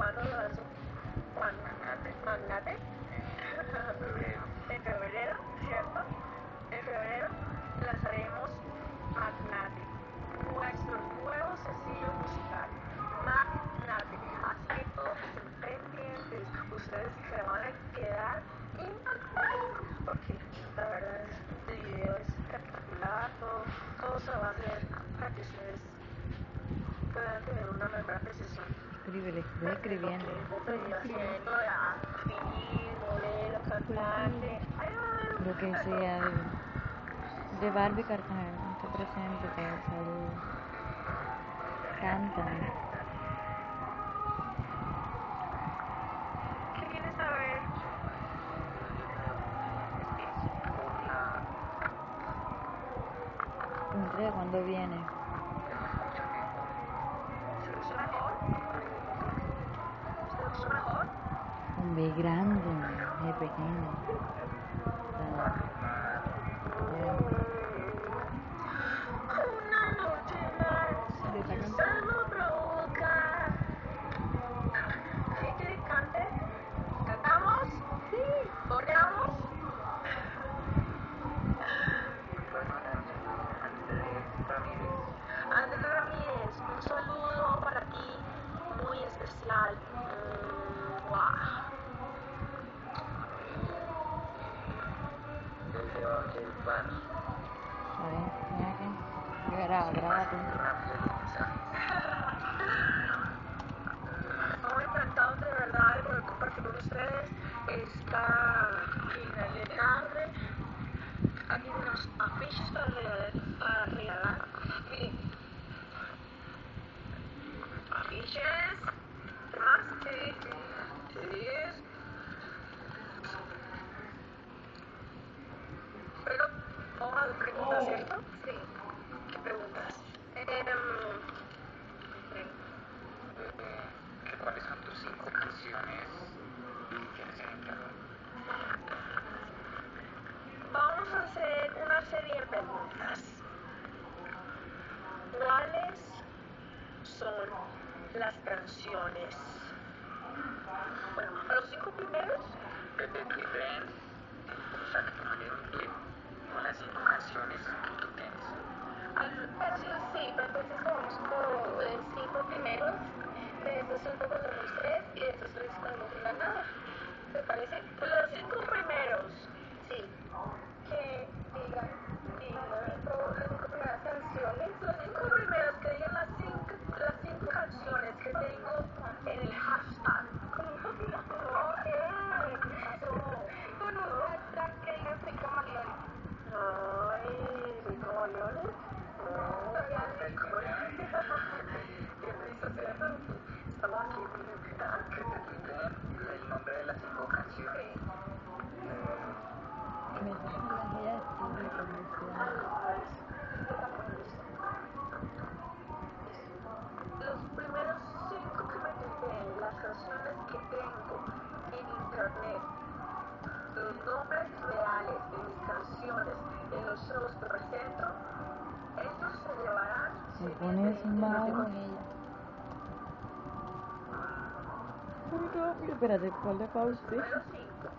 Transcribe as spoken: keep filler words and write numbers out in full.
¿Cuándo lo lanzó? ¿Cuándo? Magnate. En febrero, ¿cierto? En febrero lanzaremos Magnate, nuestro nuevo sencillo musical, Magnate. Así que todos estén pendientes, ustedes se van a quedar impactados, porque la verdad el video es espectacular, todo, todo se va a hacer para que ustedes puedan tener una mejor apreciación. Escríbele, estoy escribiendo. Estoy haciendo de actriz, modelo, cantante. Lo que sea de, de Barbie Cartagena, te presento, te saludo. Cántame. ¿Qué quieres saber? ¿Entre cuándo viene? ¿Se lo hizo mejor? ¿Se lo hizo mejor? Un B grande, un B pequeño. Ah, Una noche más, quizás lo provoca. ¿Sí que cante? ¿Cantamos? Sí. ¿Coreamos? Andrés Ramírez, un saludo para ti muy especial. Mm, wow. a ver, mira que. Graba, graba tú. Muy encantado de verdad de poder compartir con ustedes esta final de tarde. Aquí tenemos afiches para regalar. Para regalar. Miren, afiches. ¿Qué más? Sí. Sí. Pero, hoja de preguntas, ¿cierto? Sí. ¿Qué preguntas? Eh, ¿Cuáles son tus cinco canciones que tienes en el carro? Vamos a hacer una serie de preguntas. ¿Cuáles son las canciones? Bueno, a los cinco primeros. Desde tu tren, o sea, que te manden un clip con las cinco canciones que tú tienes. Al, pero sí, sí, pero entonces vamos como eh, cinco primeros, de estos cinco ponemos tres y de estos tres cuando no tengan nada. ¿Te parece? Los cinco primeros, sí. Que digan, digan las cinco primeras canciones, los cinco primeros que digan las cinco, las cinco canciones que tengo en el hashtag. Ok. Con un hashtag que diga soy camaleón. Ay, soy camaleón. No, soy camaleón. Qué risa, ¿cierto? Estamos aquí que te tuiteen el nombre de las cinco canciones. Me sacan la guía de estudio condicional. Los primeros cinco que me tuiteen, las canciones que tengo en internet, los nombres reales de mis canciones en los shows que presento, ellos se llevarán Me cien mil pones pesos. mal con ella. Uy, no, mira, espérate, ponle pausa. Los primeros cinco.